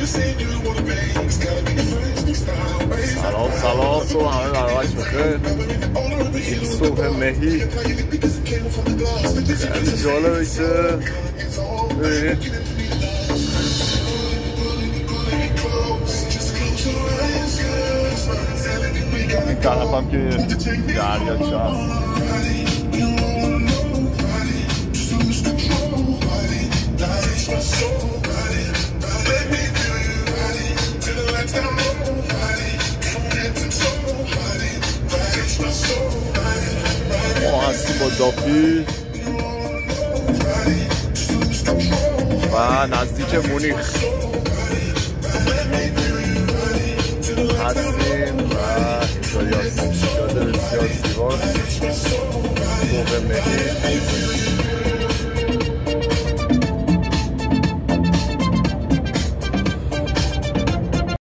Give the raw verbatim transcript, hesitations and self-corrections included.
سلام سلام صبح همه برابرش بخیر. این صبح مهی خیلی جالبه که ببینید این طرف هم که دریاچه هست. ما هستیم با دافی و نزدیک مونیخ هستیم و اینطوری هستیم. جاده بسیار زیباست صبح مهی.